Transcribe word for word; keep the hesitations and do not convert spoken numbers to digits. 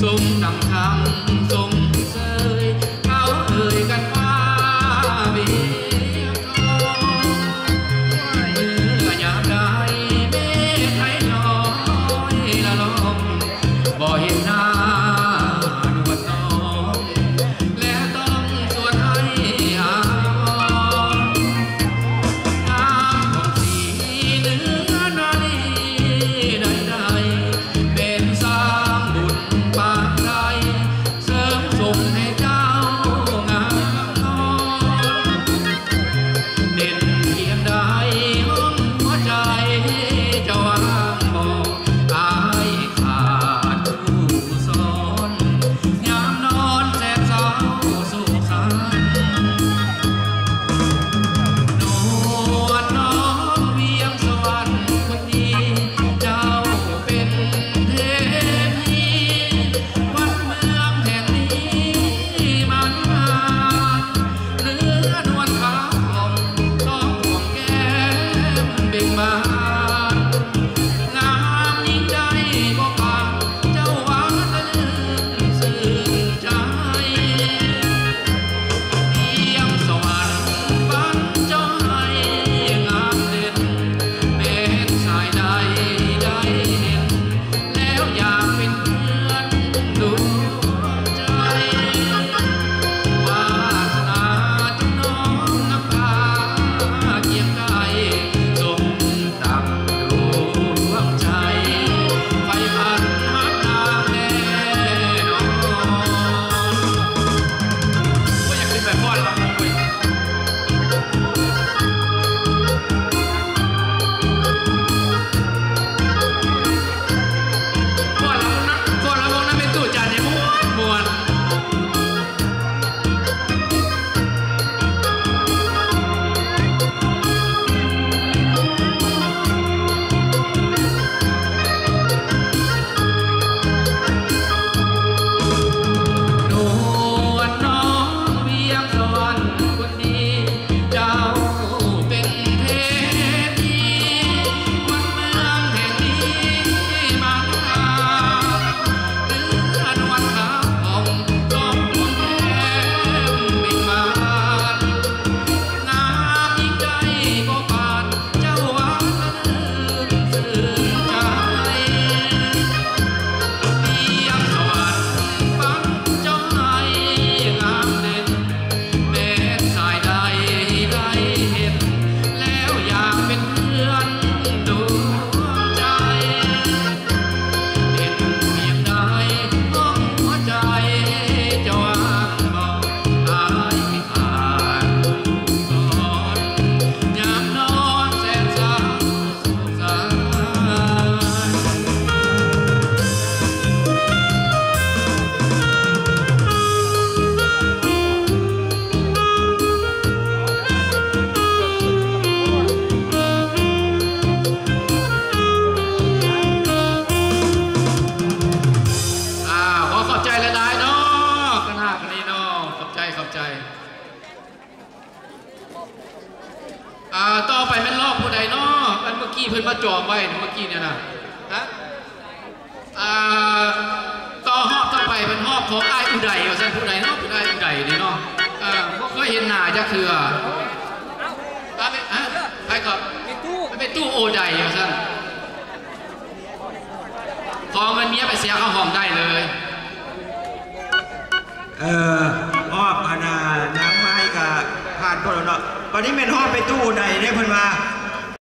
ต่อไปแม่นลอกผู้ใดเนาะอันเมื่อกี้เพิ่นมาจองไว้เมื่อกี้เนี่ยนะฮะต่อหอบต่อไปเป็นหอบของไอ้อุไดเอาซั่นผู้ใดเนาะผู้ใดอุไดนี่เนาะอ่าบ่เคยเห็นหน้าจักเทื่อเอาไปฮะไปก็เป็นตู้เป็นตู้โอไดเอาซั่นขอเงินเมียไปเสียเข้าห้องได้เลยเออหอบอาณาน้ำไม้กับผ่านพวกเราเนาะตอนนี้เป็นหอบไปตู้ใดได้เพิ่นมา